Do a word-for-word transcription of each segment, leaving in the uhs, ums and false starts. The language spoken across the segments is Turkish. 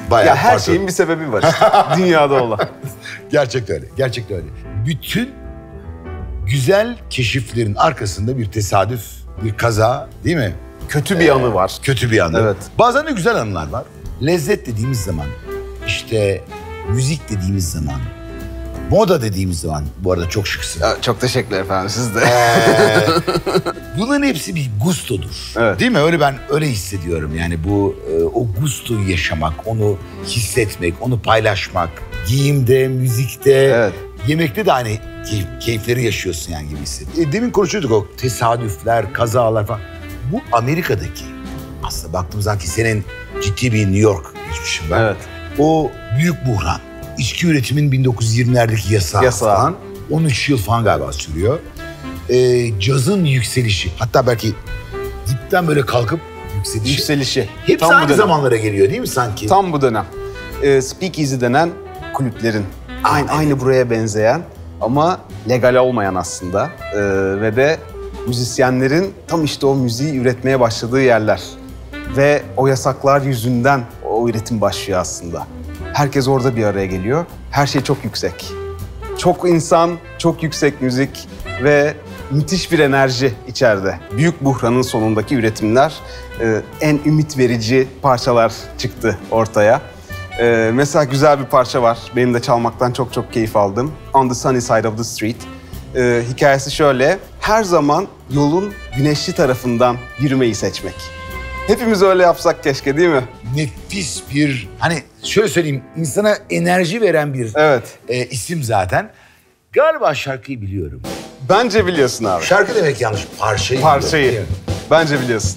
bayağı Ya her farklı. şeyin bir sebebi var işte. Dünyada olan. Gerçekten öyle, gerçekten öyle. Bütün güzel keşiflerin arkasında bir tesadüf, bir kaza değil mi? Kötü bir anı var. Kötü bir anı. Evet. Bazen de güzel anılar var. Lezzet dediğimiz zaman, işte müzik dediğimiz zaman, moda dediğimiz zaman, bu arada çok şıksın. Ya, çok teşekkürler efendim, siz de. Ee, bunların hepsi bir gustodur. Evet. Değil mi? Öyle ben öyle hissediyorum. Yani bu e, o gustoyu yaşamak, onu hissetmek, onu paylaşmak, giyimde, müzikte, Evet. yemekte de aynı keyif, keyifleri yaşıyorsun yani gibi hissediyorum. E, demin konuşuyorduk o tesadüfler, kazalar falan. Bu Amerika'daki aslında baktığımız zaman ki senin ciddi bir New York geçmişin var. Evet. O büyük buhran. İçki üretimin bin dokuz yüz yirmilerdeki yasağı, Yasağı. falan. on üç yıl falan galiba sürüyor. Ee, cazın yükselişi. Hatta belki dipten böyle kalkıp yükselişi. Yükselişi. Hepsi Tam bu aynı dönem. zamanlara geliyor değil mi sanki? Tam bu dönem. Ee, Speakeasy denen kulüplerin aynı, aynı buraya benzeyen ama legal olmayan aslında ee, ve de müzisyenlerin tam işte o müziği üretmeye başladığı yerler. Ve o yasaklar yüzünden o üretim başlıyor aslında. Herkes orada bir araya geliyor. Her şey çok yüksek. Çok insan, çok yüksek müzik ve müthiş bir enerji içeride. Büyük buhranın sonundaki üretimler, e, en ümit verici parçalar çıktı ortaya. E, mesela güzel bir parça var. Benim de çalmaktan çok çok keyif aldım. On the Sunny Side of the Street. E, hikayesi şöyle, her zaman yolun güneşli tarafından yürümeyi seçmek. Hepimiz öyle yapsak keşke, değil mi? Nefis bir, hani şöyle söyleyeyim, insana enerji veren bir Evet. e, isim zaten. Galiba şarkıyı biliyorum. Bence biliyorsun abi. Şarkı demek yanlış, parçayı Parçayı. biliyorum. Bence biliyorsun.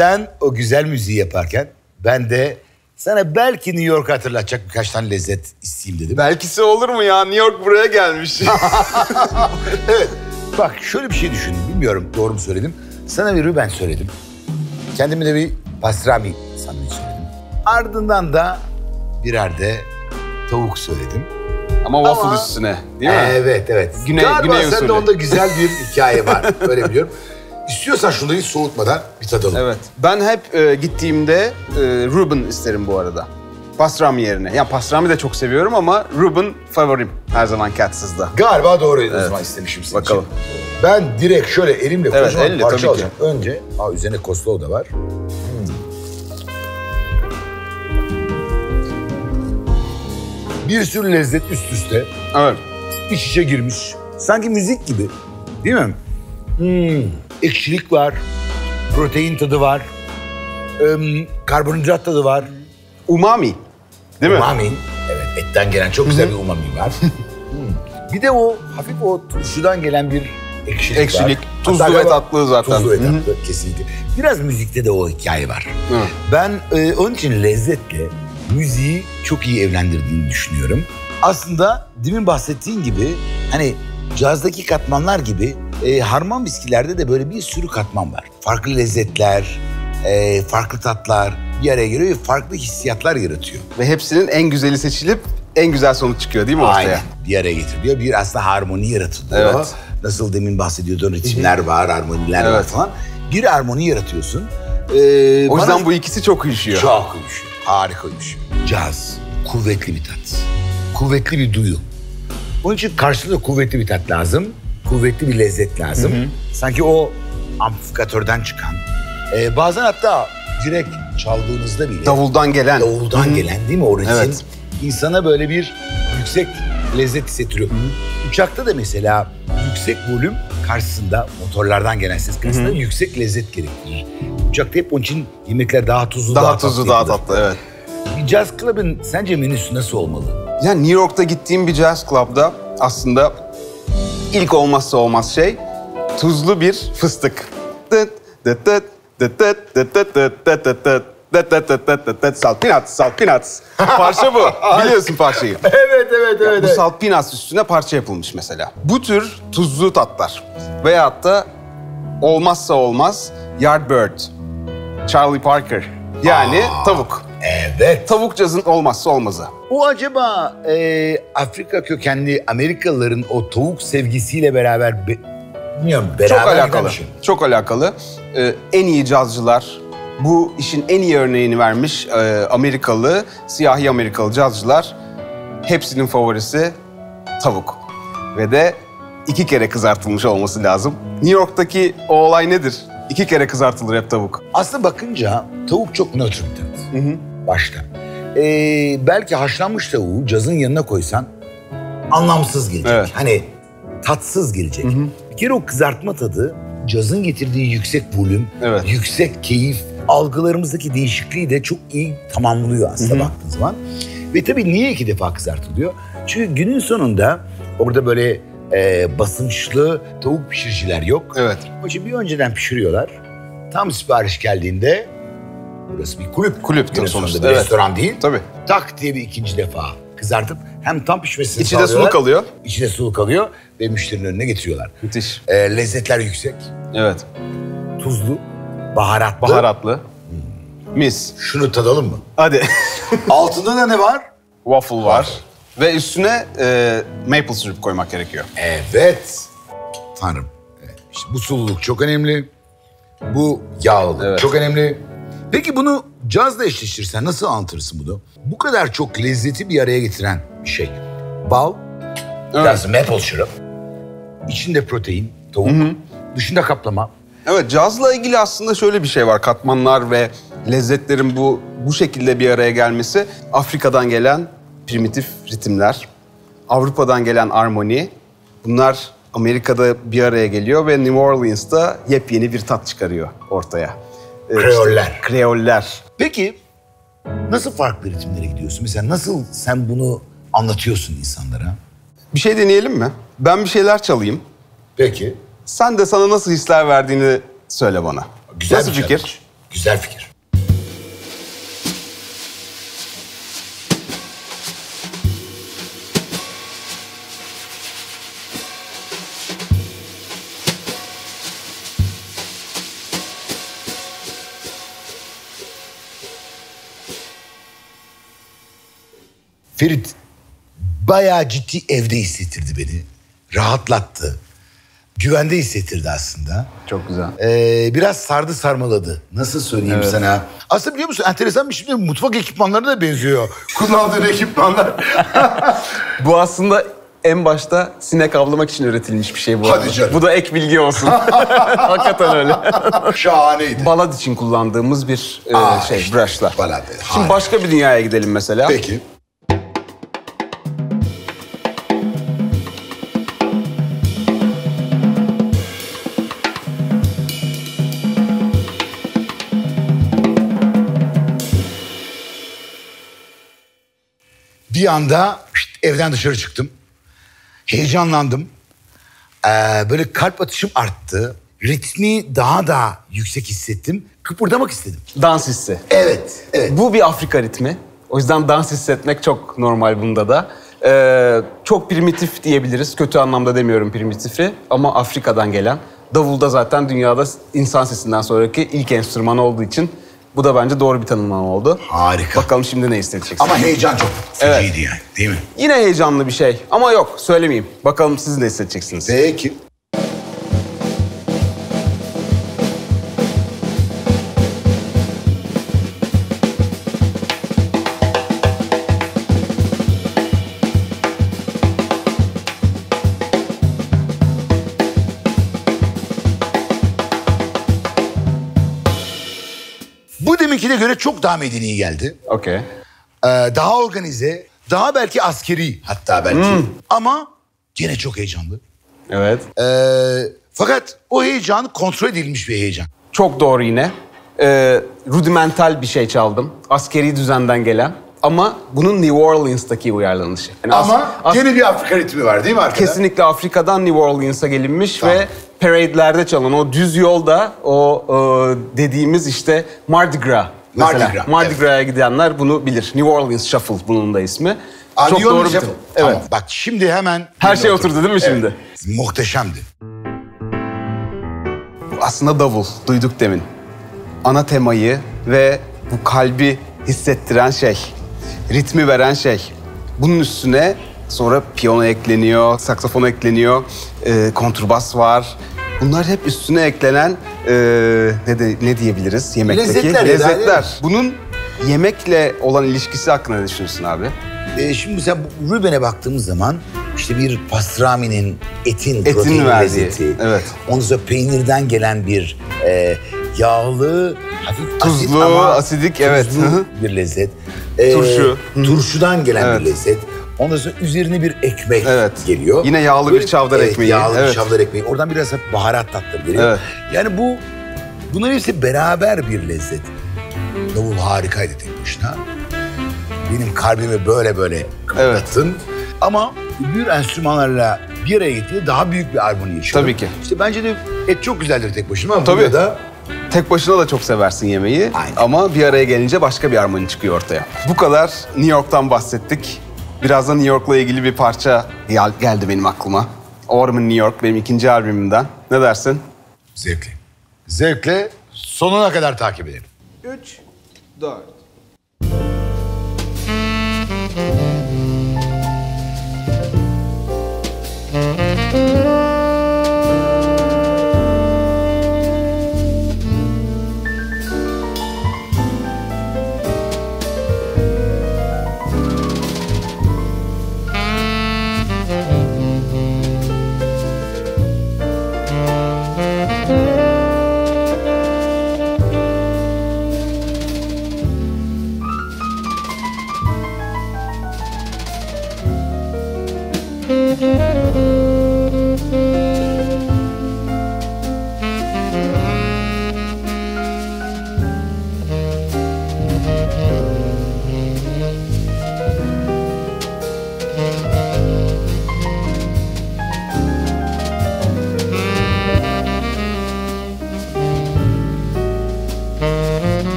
sen o güzel müziği yaparken ben de sana belki New York'u hatırlatacak birkaç tane lezzet isteyeyim dedim. Belkisi olur mu ya? New York buraya gelmiş. Evet. Bak şöyle bir şey düşündüm. Bilmiyorum doğru mu söyledim. Sana bir Reuben söyledim. Kendime de bir pastrami sandviç söyledim. Ardından da birer de tavuk söyledim. Ama waffle Ama- üstüne değil mi? Evet evet. Güney- Galiba güney sende usulü. onda güzel bir hikaye var. Öyle biliyorum. İstiyorsan şunu hiç soğutmadan bir tadalım. Evet. Ben hep e, gittiğimde e, Reuben isterim bu arada. Pastrami yerine. Ya pastrami de çok seviyorum ama Reuben favorim her zaman Katz'da. Galiba doğru o zaman istemişim senin Bakalım. için. Ben direkt şöyle elimle Evet, kocaman elle parça tabii ki. alacağım. Önce, aa üzerine coleslaw da var. Hmm. Bir sürü lezzet üst üste, Evet. iç içe girmiş. Sanki müzik gibi, değil mi? Hmm. Ekşilik var, protein tadı var, ım, karbonhidrat tadı var. Umami. Değil mi? Umami. Evet, etten gelen çok güzel bir umami var. Hmm. Bir de o hafif o turşudan gelen bir ekşilik, Ekşilik, var. tuzlu Hatta ve galiba tatlı zaten. Tuzlu ve Hı hı. tatlı kesinlikle. Biraz müzikte de o hikaye var. Hı. Ben e, onun için lezzetle müziği çok iyi evlendirdiğini düşünüyorum. Aslında demin bahsettiğin gibi hani cazdaki katmanlar gibi e, harman viskilerde de böyle bir sürü katman var. Farklı lezzetler, e, farklı tatlar bir araya geliyor ve farklı hissiyatlar yaratıyor. Ve hepsinin en güzeli seçilip en güzel sonuç çıkıyor değil mi ortaya? Aynen. Bir araya getiriliyor. Bir aslında harmoni yaratılıyor. Evet. Nasıl demin bahsediyordun ritimler var, harmoniler var Evet. falan. Bir harmoni yaratıyorsun. Ee, O bana yüzden bu ikisi çok uyuşuyor. çok uyuşuyor. Harika uyuşuyor. Caz, kuvvetli bir tat. Kuvvetli bir duyu. Onun için karşılığında kuvvetli bir tat lazım. Kuvvetli bir lezzet lazım. Sanki o amplifikatörden çıkan. Ee, bazen hatta direkt çaldığınızda bile. Davuldan gelen. Davuldan Hı hı. gelen değil mi o ritim? Evet. İnsana böyle bir yüksek lezzet hissettiriyor. Uçakta da mesela yüksek volüm karşısında, motorlardan gelen ses karşısında yüksek lezzet gerektirir. Uçakta hep onun için yemekler daha tuzlu, Daha, daha, tuzlu, tatlı daha yapılır. tatlı. Evet. Bir jazz club'ın sence menüsü nasıl olmalı? Yani New York'ta gittiğim bir jazz club'da aslında ilk olmazsa olmaz şey tuzlu bir fıstık. Tıt, tıt, tıt, tıt, tıt, tıt, tıt, tıt, tıt, tıt, tıt, tıt, tıt, tıt, tıt, tıt, tıt. Salt peanuts, salt peanuts. Parça bu. Biliyorsun parçayı. Evet, evet, Ya bu salt peanuts üstüne parça yapılmış mesela. Bu tür tuzlu tatlar. Veyahut da olmazsa olmaz Yardbird, Charlie Parker. Yani tavuk. Evet. Tavuk cazın olmazsa olmazı. O acaba e, Afrika kökenli Amerikalıların o tavuk sevgisiyle beraber... Be, bilmiyorum, beraber Çok giden alakalı. bir şey. Çok alakalı. Ee, en iyi cazcılar, bu işin en iyi örneğini vermiş e, Amerikalı, siyahi Amerikalı cazcılar hepsinin favorisi tavuk. Ve de iki kere kızartılmış olması lazım. New York'taki o olay nedir? İki kere kızartılır hep tavuk. Aslında bakınca tavuk çok nötr bir tat. Başta. Ee, belki haşlanmış tavuğu cazın yanına koysan anlamsız gelecek. Evet. Hani tatsız gelecek. Bir kere o kızartma tadı cazın getirdiği yüksek volüm, Evet. yüksek keyif, algılarımızdaki değişikliği de çok iyi tamamlıyor aslında baktığın zaman. Ve tabii niye iki defa kızartılıyor? Çünkü günün sonunda orada böyle e, basınçlı tavuk pişiriciler yok. Evet. Onun için bir önceden pişiriyorlar. Tam sipariş geldiğinde burası bir kulüp. Kulüp Günün tabii sonunda sonuçta, bir evet. restoran değil. Tabii. Tak diye bir ikinci defa kızartıp hem tam pişmesini İçi de sağlıyorlar. sulu kalıyor. İçi de sulu kalıyor ve müşterinin önüne getiriyorlar. Müthiş. E, lezzetler yüksek, Evet. tuzlu, baharatlı. Baharatlı. Mis. Şunu tadalım mı? Hadi. Altında da ne var? Waffle var. Ve üstüne e, maple syrup koymak gerekiyor. Evet. Tanrım. Evet. İşte bu sululuk çok önemli. Bu yağlılık Evet. çok önemli. Peki bunu cazla eşleştirirsen nasıl anlatırsın bunu? Bu kadar çok lezzeti bir araya getiren bir şey. Bal, Evet. biraz maple syrup, içinde protein, tavuk, dışında kaplama. Evet, cazla ilgili aslında şöyle bir şey var. Katmanlar ve lezzetlerin bu bu şekilde bir araya gelmesi. Afrika'dan gelen primitif ritimler, Avrupa'dan gelen armoni. Bunlar Amerika'da bir araya geliyor ve New Orleans'ta yepyeni bir tat çıkarıyor ortaya. Ee, Kreoller. işte Kreoller. Peki nasıl farklı ritimlere gidiyorsun? Mesela nasıl sen bunu anlatıyorsun insanlara? Bir şey deneyelim mi? Ben bir şeyler çalayım. Peki. Sen de sana nasıl hisler verdiğini söyle bana. Güzel Nasıl bir fikir? challenge. Güzel fikir. Ferit bayağı ciddi evde hissettirdi beni. Rahatlattı. Güvende hissettirdi aslında. Çok güzel. Ee, biraz sardı sarmaladı. Nasıl söyleyeyim evet. sana? Aslında biliyor musun enteresan bir şey. Mutfak ekipmanlarına da benziyor. Kullandığın ekipmanlar. Bu aslında en başta sinek avlamak için üretilmiş bir şey bu. Hadi arada. canım. Bu da ek bilgi olsun. Hakikaten öyle. Şahaneydi. Balad için kullandığımız bir e, Aa, şey, işte, brushlar. balad. Şimdi Harika. başka bir dünyaya gidelim mesela. Peki. Bir anda şişt, evden dışarı çıktım. Heyecanlandım. Ee, böyle kalp atışım arttı. Ritmi daha da yüksek hissettim. Kıpırdamak istedim. Dans hissi. Evet, evet. Bu bir Afrika ritmi. O yüzden dans hissetmek çok normal bunda da. Ee, çok primitif diyebiliriz. Kötü anlamda demiyorum primitifi. Ama Afrika'dan gelen. Davulda zaten dünyada insan sesinden sonraki ilk enstrüman olduğu için bu da bence doğru bir tanımlama oldu. Harika. Bakalım şimdi ne hissedeceksin? Ama heyecan çok feciydi Evet. yani, değil mi? Yine heyecanlı bir şey ama yok söylemeyeyim. Bakalım siz ne hissedeceksiniz? Peki. Bu deminkine göre çok daha medeni geldi. Okey. Ee, daha organize, daha belki askeri hatta belki. Hmm. Ama gene çok heyecanlı. Evet. Ee, fakat o heyecan kontrol edilmiş bir heyecan. Çok doğru yine. Ee, rudimental bir şey çaldım. Askeri düzenden gelen. Ama bunun New Orleans'taki uyarlanışı. Yani as- Ama as- gene bir Afrika ritmi var değil mi arkada? Kesinlikle Afrika'dan New Orleans'a gelinmiş Tamam. ve parade'lerde çalan o düz yolda o e, dediğimiz işte Mardi Gras. Mesela. Mardi Gras, Mardi evet. Gras'a gidenler bunu bilir. New Orleans Shuffle bunun da ismi. Aa, Çok New doğru Orleans bir Shuffle. Evet. Tamam. Bak şimdi hemen... Her şey oturdu değil mi şimdi? Evet. Muhteşemdi. Aslında davul. Duyduk demin. Ana temayı ve bu kalbi hissettiren şey. Ritmi veren şey. Bunun üstüne sonra piyano ekleniyor, saksafon ekleniyor, e, kontrbas var. Bunlar hep üstüne eklenen e, ne, de, ne diyebiliriz yemekteki? Lezzetler ya da, değil mi? Lezzetler. Bunun yemekle olan ilişkisi hakkında ne düşünüyorsun abi? Ee, şimdi mesela bu Reuben'e baktığımız zaman işte bir pastrami'nin etin, Etin protein verdiği, lezzeti. evet. Ondan sonra peynirden gelen bir e, yağlı, hafif Tuzlu, asit ama asidik, tuzlu evet. Hı hı. bir lezzet. Ee, Turşu. Turşudan gelen Evet. bir lezzet. Ondan sonra üzerine bir ekmek Evet. geliyor. Yine yağlı bir çavdar evet, ekmeği. Yağlı bir Evet. çavdar ekmeği. Oradan biraz hafif baharat tatları geliyor. Evet. Yani bu, bunların hepsi beraber bir lezzet. Davul harikaydı tek başına. Benim kalbimi böyle böyle kapattın. Ama büyük enstrümanlarla bir araya getirdiğinde daha büyük bir armoni yaşıyor. Tabii ki. İşte bence de et çok güzeldir tek başına ama Tabii. burada da Tek başına da çok seversin yemeği. Aynen. Ama bir araya gelince başka bir armoni çıkıyor ortaya. Bu kadar New York'tan bahsettik. Birazdan New York'la ilgili bir parça gel- geldi benim aklıma. Orman New York benim ikinci albümümden. Ne dersin? zevkli. Zevkle sonuna kadar takip edelim. Üç, dört.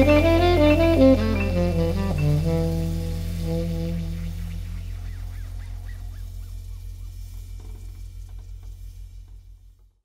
Müzik